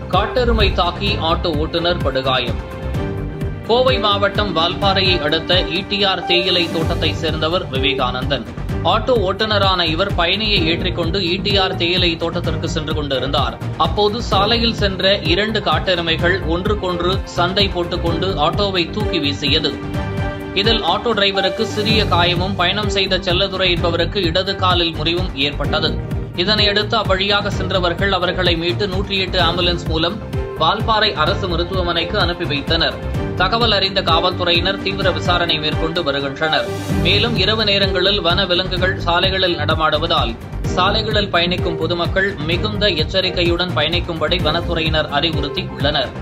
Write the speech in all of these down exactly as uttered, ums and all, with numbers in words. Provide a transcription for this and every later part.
காட்டெருமை தாக்கி ஆட்டோ ஓட்டுநர் படுகாயம். கோவை மாவட்டம் வால்பாறையை அடுத்த ஈடிஆர் தேயிலை தோட்டத்தை சேர்ந்தவர் விவேகானந்தன். ஆட்டோ ஓட்டுநரான இவர் பயணியை ஏற்றிக்கொண்டு ஈடிஆர் தேயிலை தோட்டத்திற்கு சென்று கொண்டிருந்தார். அப்போது சாலையில் சென்ற இரண்டு காட்டெருமைகள் ஒன்றுக்கொன்று சண்டை போட்டுக்கொண்டு ஆட்டோவை தூக்கி வீசியது. இதில் ஆட்டோ டிரைவருக்கு சிறிய காயமும், பயணம் செய்த செல்லதுரை என்பவருக்கு இடது காலில் முறிவும் ஏற்பட்டது. இதனையடுத்து அவ்வழியாக சென்றவர்கள் அவர்களை மீட்டு நூற்றி எட்டு ஆம்புலன்ஸ் மூலம் வால்பாறை அரசு மருத்துவமனைக்கு அனுப்பி வைத்தனர். தகவல் அறிந்த காவல்துறையினர் தீவிர விசாரணை மேற்கொண்டு வருகின்றனர். மேலும் இரவு நேரங்களில் வன விலங்குகள் சாலைகளில் நடமாடுவதால் சாலைகளில் பயணிக்கும் பொதுமக்கள் மிகுந்த எச்சரிக்கையுடன் பயணிக்கும்படி வனத்துறையினர் அறிவுறுத்தியுள்ளனர்.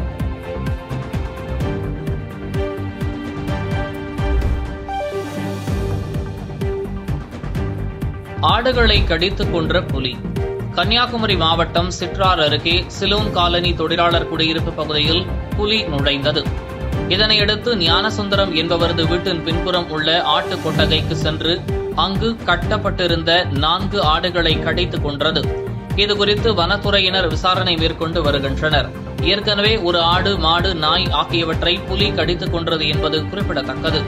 ஆடுகளை கடித்துக் கொன்ற புலி. கன்னியாகுமரி மாவட்டம் சிற்றார் அருகே சிலோன் காலனி தொழிலாளர் குடியிருப்பு பகுதியில் புலி நுழைந்தது. இதனையடுத்து ஞானசுந்தரம் என்பவரது வீட்டின் பின்புறம் உள்ள ஆட்டு கொட்டகைக்கு சென்று அங்கு கட்டப்பட்டிருந்த நான்கு ஆடுகளை கடித்துக் கொன்றது. இதுகுறித்து வனத்துறையினர் விசாரணை மேற்கொண்டு வருகின்றனர். ஏற்கனவே ஒரு ஆடு, மாடு, நாய் ஆகியவற்றை புலி கடித்துக் கொன்றது என்பது குறிப்பிடத்தக்கது.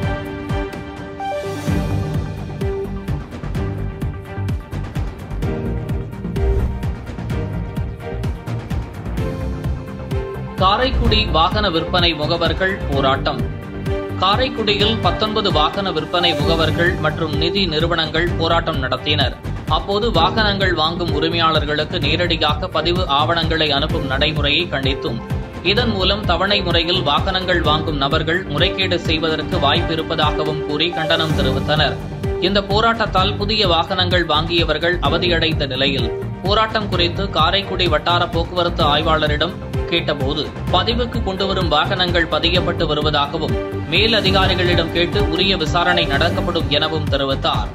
காரைக்குடி வாகன விற்பனை முகவர்கள் போராட்டம். காரைக்குடியில் பத்தொன்பது வாகன விற்பனை முகவர்கள் மற்றும் நிதி நிறுவனங்கள் போராட்டம் நடத்தினர். அப்போது வாகனங்கள் வாங்கும் உரிமையாளர்களுக்கு நேரடியாக பதிவு ஆவணங்களை அனுப்பும் நடைமுறையை கண்டித்தும், இதன் மூலம் தவணை முறையில் வாகனங்கள் வாங்கும் நபர்கள் முறைகேடு செய்வதற்கு வாய்ப்பு இருப்பதாகவும் கூறி கண்டனம் தெரிவித்தனர். இந்த போராட்டத்தால் புதிய வாகனங்கள் வாங்கியவர்கள் அவதியடைந்த நிலையில் போராட்டம் குறித்து காரைக்குடி வட்டார போக்குவரத்து ஆய்வாளரிடம் கேட்டபோது பதிவுக்கு கொண்டுவரும் வாகனங்கள் பதியப்பட்டு வருவதாகவும் மேல் அதிகாரிகளிடம் கேட்டு உரிய விசாரணை நடத்தப்படும் எனவும் தெரிவித்தார்.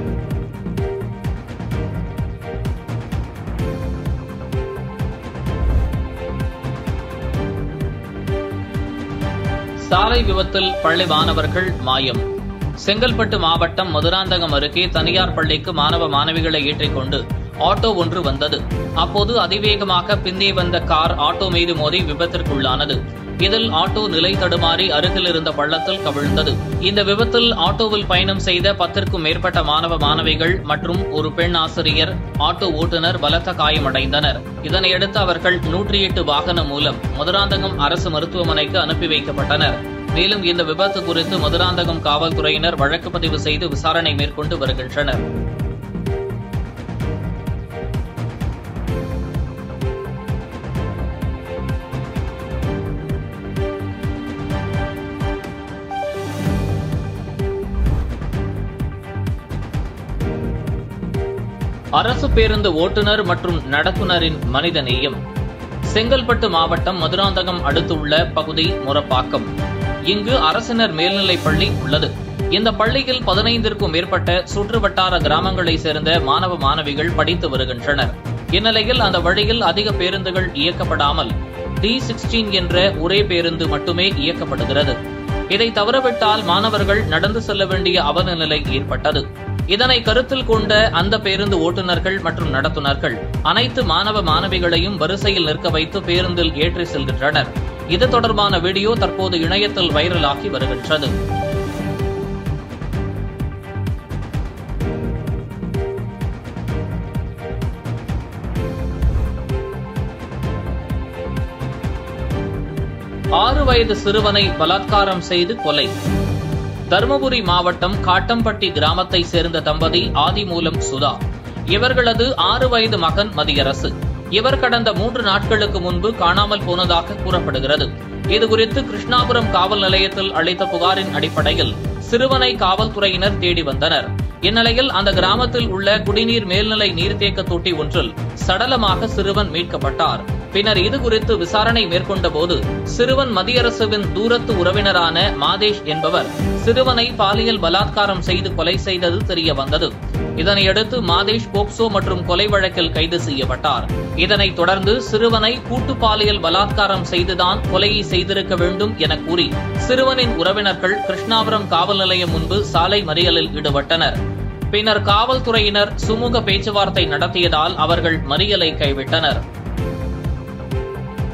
சாலை விபத்தில் பள்ளி மாணவர்கள் மாயம். செங்கல்பட்டு மாவட்டம் மதுராந்தகம் அருகே தனியார் பள்ளிக்கு மாணவ மாணவிகளை ஏற்றிக்கொண்டு ஆட்டோ ஒன்று வந்தது. அப்போது அதிவேகமாக பின்னே வந்த கார் ஆட்டோ மீது மோதி விபத்திற்குள்ளானது. இதில் ஆட்டோ நிலை தடுமாறி அருகில் இருந்த பள்ளத்தில் கவிழ்ந்தது. இந்த விபத்தில் ஆட்டோவில் பயணம் செய்த பத்திற்கும் மேற்பட்ட மாணவ மாணவிகள் மற்றும் ஒரு பெண் ஆசிரியர், ஆட்டோ ஓட்டுநர் பலத்த காயமடைந்தனர். இதனையடுத்து அவர்கள் நூற்றி எட்டு வாகனம் மூலம் மதுராந்தகம் அரசு மருத்துவமனைக்கு அனுப்பி வைக்கப்பட்டனர். மேலும் இந்த விபத்து குறித்து மதுராந்தகம் காவல்துறையினர் வழக்கு பதிவு செய்து விசாரணை மேற்கொண்டு வருகின்றனர். அரசு பேருந்து ஓட்டுநர் மற்றும் நடத்துனரின் மனிதநேயம். செங்கல்பட்டு மாவட்டம் மதுராந்தகம் அடுத்துள்ள பகுதி முரப்பாக்கம். இங்கு அரசினர் மேல்நிலைப் பள்ளி உள்ளது. இந்த பள்ளியில் பதினைந்திற்கும் மேற்பட்ட சுற்றுவட்டார கிராமங்களைச் சேர்ந்த மாணவ மாணவிகள் படித்து வருகின்றனர். இந்நிலையில் அந்த வழியில் அதிக பேருந்துகள் இயக்கப்படாமல் டி பதினாறு என்ற ஒரே பேருந்து மட்டுமே இயக்கப்படுகிறது. இதை தவறவிட்டால் மாணவர்கள் நடந்து செல்ல வேண்டிய அவலநிலை ஏற்பட்டது. இதனை கருத்தில் கொண்ட அந்த பேருந்து ஓட்டுநர்கள் மற்றும் நடத்துனர்கள் அனைத்து மாணவ மாணவிகளையும் வரிசையில் நிற்க வைத்து பேருந்தில் ஏற்றி செல்கின்றனர். இது தொடர்பான வீடியோ தற்போது இணையத்தில் வைரலாகி வருகின்றது. ஆறு வயது சிறுவனை பலாத்காரம் செய்து கொலை. தருமபுரி மாவட்டம் காட்டம்பட்டி கிராமத்தைச் சேர்ந்த தம்பதி ஆதிமூலம் சுதா. இவர்களது ஆறு வயது மகன் மதியரசு. இவர் கடந்த மூன்று நாட்களுக்கு முன்பு காணாமல் போனதாக கூறப்படுகிறது. இதுகுறித்து கிருஷ்ணாபுரம் காவல் நிலையத்தில் அளித்த புகாரின் அடிப்படையில் சிறுவனை காவல்துறையினர் தேடி வந்தனர். இந்நிலையில் அந்த கிராமத்தில் உள்ள குடிநீர் மேல்நிலை நீர்த்தேக்க தொட்டி ஒன்றில் சடலமாக சிறுவன் மீட்கப்பட்டார். பின்னர் இதுகுறித்து விசாரணை மேற்கொண்டபோது சிறுவன் மதியரசுவின் தூரத்து உறவினரான மாதேஷ் என்பவர் சிறுவனை பாலியல் பலாத்காரம் செய்து கொலை செய்தது தெரியவந்தது. இதனையடுத்து மாதேஷ் போக்சோ மற்றும் கொலை வழக்கில் கைது செய்யப்பட்டார். இதனைத் தொடர்ந்து சிறுவனை கூட்டு பாலியல் பலாத்காரம் செய்துதான் கொலையை செய்திருக்க வேண்டும் என கூறி சிறுவனின் உறவினர்கள் கிருஷ்ணாபுரம் காவல் நிலையம் முன்பு சாலை மறியலில் ஈடுபட்டனர். பின்னர் காவல்துறையினர் சுமூக பேச்சுவார்த்தை நடத்தியதால் அவர்கள் மறியலை கைவிட்டனர்.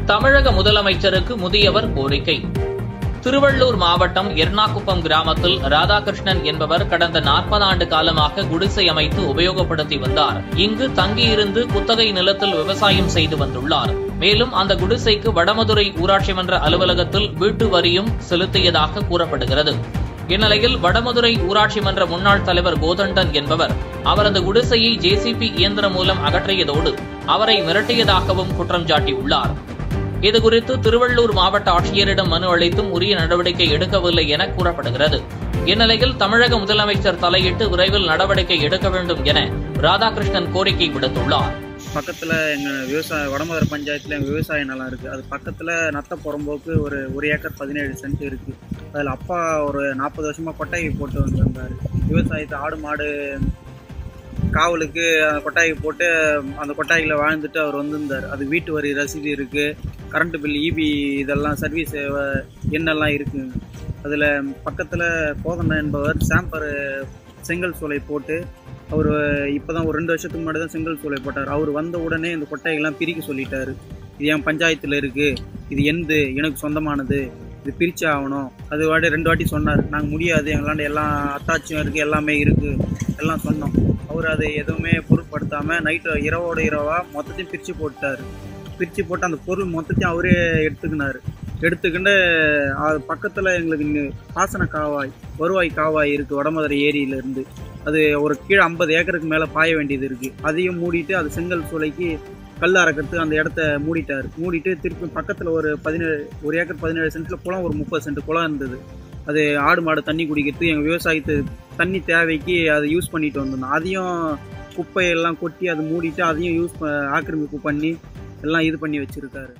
தமிழக முதலமைச்சருக்கு முதியவர் கோரிக்கை. திருவள்ளூர் மாவட்டம் எர்ணாகுப்பம் கிராமத்தில் ராதாகிருஷ்ணன் என்பவர் கடந்த நாற்பது ஆண்டு காலமாக குடிசை அமைத்து உபயோகப்படுத்தி வந்தார். இங்கு தங்கியிருந்து குத்தகை நிலத்தில் விவசாயம் செய்து வந்துள்ளார். மேலும் அந்த குடிசைக்கு வடமதுரை ஊராட்சி மன்ற அலுவலகத்தில் வீட்டு வரியும் செலுத்தியதாக கூறப்படுகிறது. இந்நிலையில் வடமதுரை ஊராட்சி மன்ற முன்னாள் தலைவர் கோதண்டன் என்பவர் அவரது குடிசையை ஜேசிபி இயந்திரம் மூலம் அகற்றியதோடு அவரை மிரட்டியதாகவும் குற்றம் சாட்டியுள்ளார். இதுகுறித்து திருவள்ளூர் மாவட்ட ஆட்சியரிடம் மனு அளித்தும் உரிய நடவடிக்கை எடுக்கவில்லை என கூறப்படுகிறது. இந்நிலையில் தமிழக முதலமைச்சர் தலையிட்டு விரைவில் நடவடிக்கை எடுக்க வேண்டும் என ராதாகிருஷ்ணன் கோரிக்கை விடுத்துள்ளார். பக்கத்தில் எங்கள் விவசாய வடமதுரை பஞ்சாயத்தில் எங்கள் விவசாய நிலம் இருக்குது. அது பக்கத்தில் நத்த புறம்போக்கு ஒரு ஒரு ஏக்கர் பதினேழு சென்ட் இருக்குது. அதில் அப்பா ஒரு நாற்பது வருஷமாக கொட்டாய் போட்டு வந்திருந்தார். விவசாயத்தை ஆடு மாடு காவலுக்கு அந்த கொட்டாயை போட்டு அந்த கொட்டாய்களை வாழ்ந்துட்டு அவர் வந்திருந்தார். அது வீட்டு வரி ரசீது இருக்குது, கரண்ட் பில், இபி இதெல்லாம் சர்வீஸ் எண்ணெல்லாம் இருக்குங்க. அதில் பக்கத்தில் கோதண்டன் என்பவர் சாம்பர் செங்கல் சூளை போட்டு அவர் இப்போ தான் ஒரு ரெண்டு வருஷத்துக்கு முன்னாடி தான் செங்கல் சூளை போட்டார். அவர் வந்த உடனே இந்த கொட்டையெல்லாம் பிரிக்க சொல்லிட்டார். இது என் பஞ்சாயத்தில் இருக்குது, இது எந்து எனக்கு சொந்தமானது, இது பிரிச்சு ஆகணும். அது வாட்டி ரெண்டு வாட்டி சொன்னார். நாங்கள் முடியாது, எங்களாண்ட எல்லாம் அத்தாட்சியும் இருக்குது, எல்லாமே இருக்குது எல்லாம் சொன்னோம். அவர் அதை எதுவுமே பொருட்படுத்தாமல் நைட்டு இரவோட இரவாக மொத்தத்தையும் பிரித்து போட்டார். பிரித்து போட்டு அந்த பொருள் மொத்தத்தையும் அவரே எடுத்துக்கினார். எடுத்துக்கிட்டு அது பக்கத்தில் எங்களுக்கு பாசன காவாய் வருவாய் காவாய் இருக்குது வடமதுரை ஏரியிலேருந்து. அது ஒரு கீழே ஐம்பது ஏக்கருக்கு மேலே பாய வேண்டியது இருக்குது. அதையும் மூடிட்டு அது செங்கல் சூளைக்கு கல் அறக்கிறதுக்கு அந்த இடத்த மூடிட்டார். மூடிட்டு திருப்பி பக்கத்தில் ஒரு பதினேழு ஒரு ஏக்கர் பதினேழு சென்ட்டில் குளம் ஒரு முப்பது சென்ட் குளம் இருந்தது. அது ஆடு மாடு தண்ணி குடிக்கிறது எங்கள் விவசாயத்து தண்ணி தேவைக்கு அதை யூஸ் பண்ணிட்டு வந்திருந்தோம். அதையும் குப்பையெல்லாம் கொட்டி அதை மூடிட்டு அதையும் யூஸ் ஆக்கிரமிப்பு பண்ணி எல்லாம் இது பண்ணி வச்சிருக்காரு.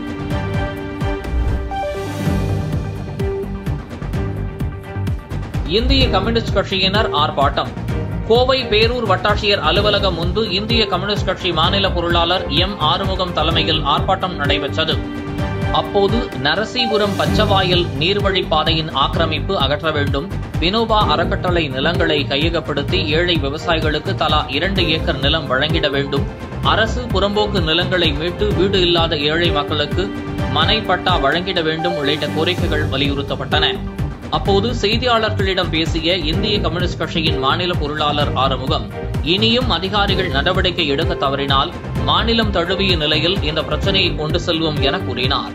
இந்திய கம்யூனிஸ்ட் கட்சியினர் ஆர்ப்பாட்டம். கோவை பேரூர் வட்டாட்சியர் அலுவலகம் முன்பு இந்திய கம்யூனிஸ்ட் கட்சி மாநில பொருளாளர் எம் ஆறுமுகம் தலைமையில் ஆர்ப்பாட்டம் நடைபெற்றது. அப்போது நரசீபுரம் பச்சவாயல் நீர்வழிப்பாதையின் ஆக்கிரமிப்பு அகற்ற வேண்டும், வினோபா அறக்கட்டளை நிலங்களை கையகப்படுத்தி ஏழை விவசாயிகளுக்கு தலா இரண்டு ஏக்கர் நிலம் வழங்கிட வேண்டும், அரசு புறம்போக்கு நிலங்களை மீட்டு வீடு இல்லாத ஏழை மக்களுக்கு மனை பட்டா வழங்கிட வேண்டும் உள்ளிட்ட கோரிக்கைகள் வலியுறுத்தப்பட்டன. அப்போது செய்தியாளர்களிடம் பேசிய இந்திய கம்யூனிஸ்ட் கட்சியின் மாநில பொருளாளர் ஆறுமுகம், இனியும் அதிகாரிகள் நடவடிக்கை எடுக்க தவறினால் மாநிலம் தழுவிய நிலையில் இந்த பிரச்சனையை கொண்டு செல்வோம் என கூறினார்.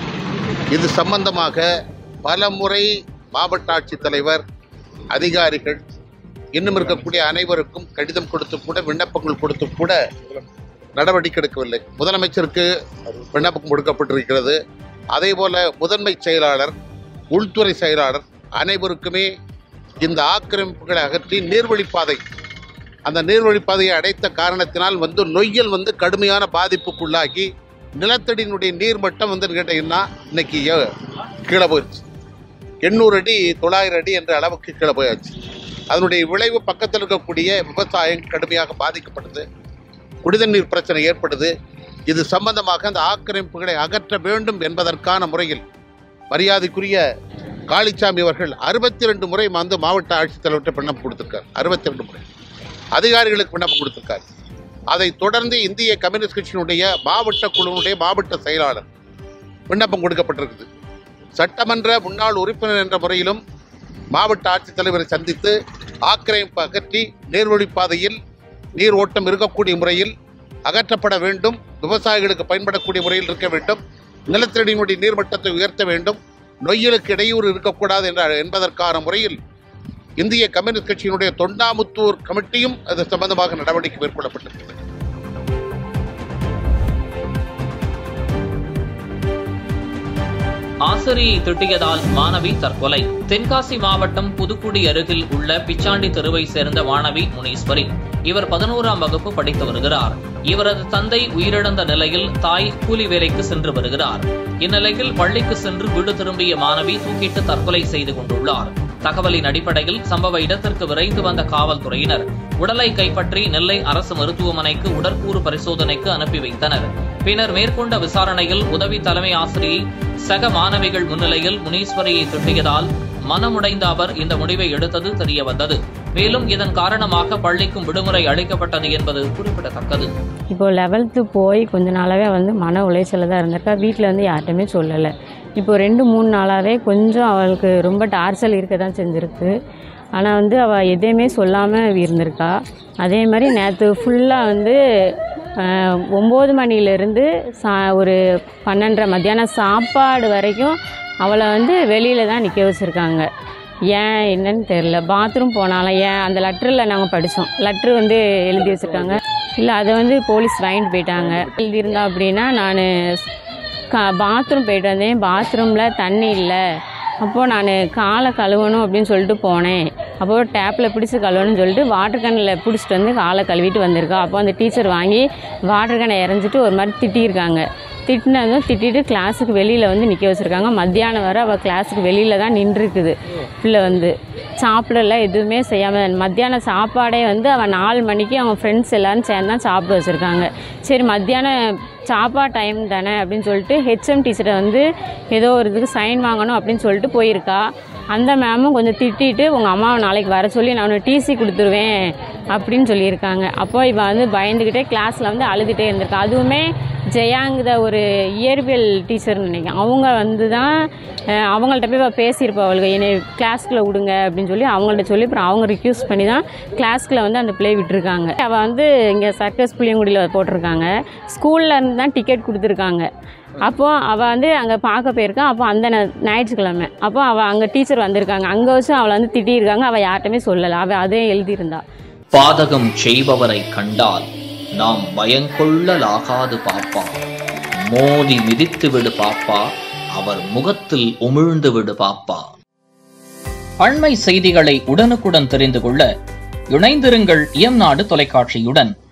இது சம்பந்தமாக பல முறை மாவட்ட ஆட்சித்தலைவர், அதிகாரிகள், இன்னும் இருக்கக்கூடிய அனைவருக்கும் கடிதம் கொடுத்து கூட விண்ணப்பங்கள் கொடுத்து கூட நடவடிக்கை எடுக்கவில்லை. முதலமைச்சருக்கு விண்ணப்பம் கொடுக்கப்பட்டிருக்கிறது. அதே போல முதன்மை செயலாளர், உள்துறை செயலாளர் அனைவருக்குமே இந்த ஆக்கிரமிப்புகளை அகற்றி நீர்வழிப்பாதை அந்த நீர்வழிப்பாதையை அடைத்த காரணத்தினால் வந்து நொய்யல் வந்து கடுமையான பாதிப்புக்குள்ளாகி நிலத்தடியினுடைய நீர்மட்டம் வந்து கேட்டீங்கன்னா இன்னைக்கு கீழே போயிடுச்சு. எண்ணூறு அடி தொள்ளாயிரம் அடி என்ற அளவுக்கு கீழே போயாச்சு. அதனுடைய விளைவு பக்கத்தில் இருக்கக்கூடிய விவசாயம் கடுமையாக பாதிக்கப்படுது, குடிநீர் பிரச்சனை ஏற்படுது. இது சம்பந்தமாக அந்த ஆக்கிரமிப்புகளை அகற்ற வேண்டும் என்பதற்கான முறையில் மரியாதைக்குரிய காளிச்சாமி அவர்கள் அறுபத்தி ரெண்டு முறை வந்து மாவட்ட ஆட்சித்தலைவர்கிட்ட விண்ணப்பம் கொடுத்திருக்கார். அறுபத்தி ரெண்டு முறை அதிகாரிகளுக்கு விண்ணப்பம் கொடுத்திருக்கார். அதை தொடர்ந்து இந்திய கம்யூனிஸ்ட் கட்சியினுடைய மாவட்ட குழுவுடைய மாவட்ட செயலாளர் விண்ணப்பம் கொடுக்கப்பட்டிருக்குது. சட்டமன்ற முன்னாள் உறுப்பினர் என்ற முறையிலும் மாவட்ட ஆட்சித்தலைவரை சந்தித்து ஆக்கிரமிப்பு அகற்றி நீர்வழிப்பாதையில் நீர் ஓட்டம் இருக்கக்கூடிய முறையில் அகற்றப்பட வேண்டும், விவசாயிகளுக்கு பயன்படக்கூடிய முறையில் இருக்க வேண்டும், நிலத்தடியினுடைய நீர்மட்டத்தை உயர்த்த வேண்டும், நொய்யலுக்கு இடையூறு இருக்கக்கூடாது என்ற என்பதற்கான முறையில் இந்திய கம்யூனிஸ்ட் கட்சியினுடைய தொண்டாமுத்தூர் கமிட்டியும் அது சம்பந்தமாக நடவடிக்கை மேற்கொள்ளப்பட்டிருக்கிறது. ஆசிரியை திட்டியதால் மாணவி தற்கொலை. தென்காசி மாவட்டம் புதுக்குடி அருகில் உள்ள பிச்சாண்டி தெருவை சேர்ந்த மாணவி முனீஸ்வரி. இவர் பதினோராம் வகுப்பு படித்து வருகிறார். இவரது தந்தை உயிரிழந்த நிலையில் தாய் கூலி வேலைக்கு சென்று வருகிறார். இந்நிலையில் பள்ளிக்கு சென்று வீடு திரும்பிய மாணவி தூக்கிட்டு தற்கொலை செய்து கொண்டுள்ளார். தகவலின் அடிப்படையில் சம்பவ இடத்திற்கு விரைந்து வந்த காவல்துறையினர் உடலை கைப்பற்றி நெல்லை அரசு மருத்துவமனைக்கு உடற்கூறு பரிசோதனைக்கு அனுப்பி வைத்தனர். பின்னர் மேற்கொண்ட விசாரணையில் உதவி தலைமை ஆசிரியை சக மாணவிகள் முன்னிலையில் முனீஸ்வரியை திட்டியதால் மனமுடைந்த அவர் இந்த முடிவை எடுத்தது தெரியவந்தது. மேலும் இதன் காரணமாக பள்ளிக்கும் விடுமுறை அளிக்கப்பட்டது என்பது குறிப்பிடத்தக்கது. இப்போ லெவல்த்து போய் கொஞ்ச நாளாவே வந்து மன உளைச்சல தான் இருந்திருக்கா. வீட்டில் வந்து யார்ட்டுமே சொல்லலை. இப்போ ரெண்டு மூணு நாளாவே கொஞ்சம் அவளுக்கு ரொம்ப டார்ச்சல் இருக்க தான் செஞ்சுருக்கு. ஆனால் வந்து அவள் எதையுமே சொல்லாமல் இருந்திருக்கா. அதே மாதிரி நேற்று ஃபுல்லாக வந்து ஒம்பது மணிலேருந்து சா ஒரு பன்னெண்டரை மத்தியானம் சாப்பாடு வரைக்கும் அவளை வந்து வெளியில் தான் நிற்க வச்சுருக்காங்க. ஏன் என்னன்னு தெரில. பாத்ரூம் போனாலும் ஏன் அந்த லெட்டரில் நாங்கள் படித்தோம். லெட்ரு வந்து எழுதி வச்சுருக்காங்க. இல்லை அதை வந்து போலீஸ் வாங்கிட்டு போயிட்டாங்க. எழுதியிருந்தா அப்படின்னா நான் கா பாத்ரூம் போயிட்டு வந்தேன். பாத்ரூமில் தண்ணி இல்லை. அப்போது நான் காலை கழுவணும் அப்படின்னு சொல்லிட்டு போனேன். அப்போது டேப்பில் பிடிச்சி கழுவணும்னு சொல்லிட்டு வாட்டர் கேனில் பிடிச்சிட்டு வந்து காலை கழுவிட்டு வந்திருக்கா. அப்போ அந்த டீச்சர் வாங்கி வாட்டர் கேனை இறஞ்சிட்டு ஒரு மாதிரி திட்டியிருக்காங்க. திட்டினதும் திட்டிட்டு கிளாஸுக்கு வெளியில் வந்து நிற்க வச்சுருக்காங்க. மத்தியானம் வரை அவள் கிளாஸுக்கு வெளியில் தான் நின்றுருக்குது. பிள்ளை வந்து சாப்பிடல, எதுவுமே செய்யாமல். மத்தியானம் சாப்பாடே வந்து அவன் நாலு மணிக்கு அவங்க ஃப்ரெண்ட்ஸ் எல்லோரும் சேர்ந்து தான் சாப்பிட வச்சுருக்காங்க. சரி மத்தியானம் சாப்பாடு டைம் தானே அப்படின்னு சொல்லிட்டு ஹெச்எம் டீச்சரை வந்து ஏதோ ஒரு இதுக்கு சைன் வாங்கணும் அப்படின்னு சொல்லிட்டு போயிருக்கா. அந்த மேமும் கொஞ்சம் திட்டிட்டு உங்கள் அம்மாவை நாளைக்கு வர சொல்லி நான் உனக்கு டிசி கொடுத்துருவேன் அப்படின்னு சொல்லியிருக்காங்க. அப்போ இவன் வந்து பயந்துக்கிட்டே கிளாஸில் வந்து அழுதுகிட்டே இருந்திருக்கா. அதுவுமே ஜெயாங்கிற ஒரு இயற்பியல் டீச்சர்னு நினைக்கிறேன். அவங்க வந்து தான் அவங்கள்ட்ட போய் பேசியிருப்பா. அவளுக்கு என்னை கிளாஸ்க்குள்ளே விடுங்க அப்படின்னு சொல்லி அவங்கள்ட்ட சொல்லி அப்புறம் அவங்க ரிக்யூஸ் பண்ணி தான் கிளாஸ்க்குள்ளே வந்து அந்த பிள்ளை விட்டுருக்காங்க. அவள் வந்து இங்கே சர்க்கஸ் புளியங்குடியில் போட்டிருக்காங்க. ஸ்கூலில் இருந்து தான் டிக்கெட் கொடுத்துருக்காங்க. அப்போது அவள் வந்து அங்கே பார்க்க போயிருக்கான். அப்போ அந்த ஞாயிற்றுக்கிழமை அப்போ அவள் அங்கே டீச்சர் வந்திருக்காங்க. அங்கே வச்சு அவளை வந்து திட்டியிருக்காங்க. அவள் யார்ட்டுமே சொல்லலை. அவள் அதே எழுதியிருந்தா. பாதகம் செய்பவரை கண்டால் நாம் பயங்கொள்ளலாகாது பாப்பா. மோதி மிதித்து விடு பாப்பா. அவர் முகத்தில் உமிழ்ந்து விடு பாப்பா. அண்மை செய்திகளை உடனுக்குடன் தெரிந்து கொள்ள இணைந்திருங்கள் எம் நாடு தொலைக்காட்சியுடன்.